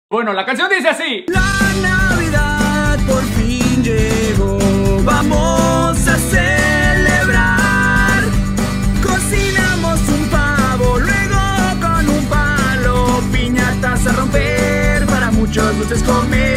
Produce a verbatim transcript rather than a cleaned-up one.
Bueno, la canción dice así. La Navidad por fin llegó, vamos a celebrar. Cocinamos un pavo, luego con un palo, piñatas a romper, para muchos dulces comer.